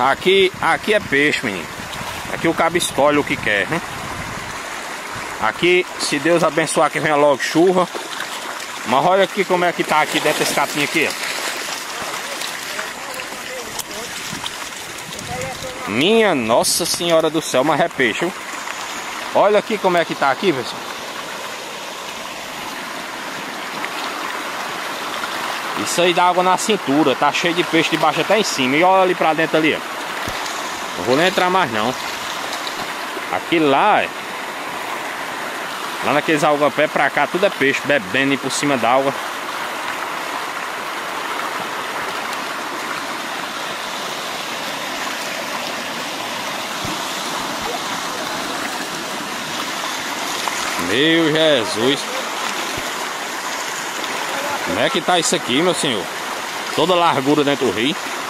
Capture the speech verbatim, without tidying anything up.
Aqui, aqui é peixe, menino. Aqui o cabo escolhe o que quer, né? Aqui, se Deus abençoar, que venha logo chuva. Mas olha aqui como é que tá aqui dentro desse capim aqui. Minha Nossa Senhora do Céu, mas é peixe, viu? Olha aqui como é que tá aqui, pessoal. Isso aí dá água na cintura, tá cheio de peixe de baixo até em cima. E olha ali pra dentro ali, ó. Não vou nem entrar mais não. Aquilo lá, é... lá naqueles algapé pra cá, tudo é peixe, bebendo por cima d'água. Meu Jesus. Como é que tá isso aqui, meu senhor? Toda largura dentro do rio.